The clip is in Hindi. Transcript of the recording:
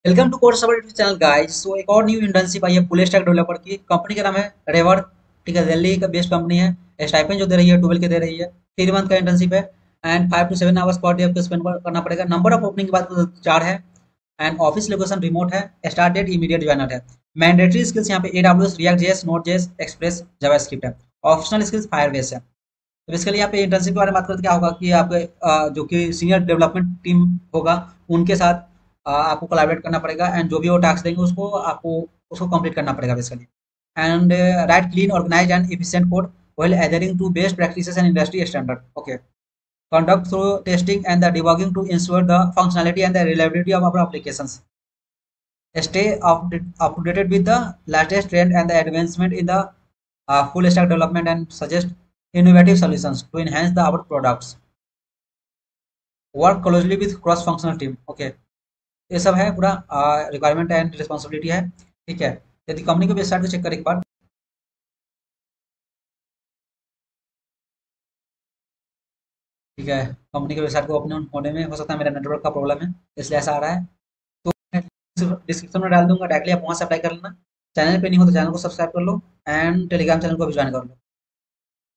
Welcome to course our YouTube channel guys. So एक और न्यू इंटर्नशिप आई है फुल स्टैक डेवलपर की। कंपनी का नाम है रेवर। ठीक है, दिल्ली का बेस्ड कंपनी है। स्टाइपेंड जो दे रही है 12 के दे रही है। 3 मंथ का इंटर्नशिप है and 5 to 7 hours per day आपको स्पेंड करना पड़ेगा। नंबर ऑफ ओपनिंग की बात करें तो 4 है एंड ऑफिस लोकेशन रिमोट है। स्टार्ट डेट इमीडिएट ज्वाइनर है। मैंडेटरी स्किल्स यहाँ पे AWS, react JS, node JS, express, JavaScript है। ऑप्शनल स्किल्स फायरबेस है। तो बेसिकली यहाँ पे इंटर्नशिप के बारे में बात करें तो क्या होगा कि आपके जो कि सीनियर डेवलपमेंट टीम होगा उनके साथ आपको कोलैबोरेट करना पड़ेगा एंड जो भी वो टास्क देंगे उसको आपको उसको कंप्लीट करना पड़ेगा basically. And write clean, organise and efficient code while adhering to best practices and industry standard. Okay. Conduct through testing and the debugging to ensure the functionality and the reliability of our applications. Stay updated with the latest trend and the advancement in the full stack development and suggest innovative solutions to enhance our products. Work closely with cross functional team. Okay. ये सब है पूरा रिक्वायरमेंट एंड रिस्पॉन्सिबिलिटी है। ठीक है, यदि कंपनी की वेबसाइट को चेक करें एक बार। ठीक है, कंपनी की वेबसाइट को ओपन होने में हो सकता है मेरा नेटवर्क का प्रॉब्लम है इसलिए ऐसा आ रहा है। तो मैं डिस्क्रिप्शन में डाल दूंगा, डायरेक्टली आप वहाँ से अप्लाई कर लेना। चैनल पे नहीं हो तो चैनल को सब्सक्राइब कर लो एंड टेलीग्राम चैनल को भी ज्वाइन कर लो।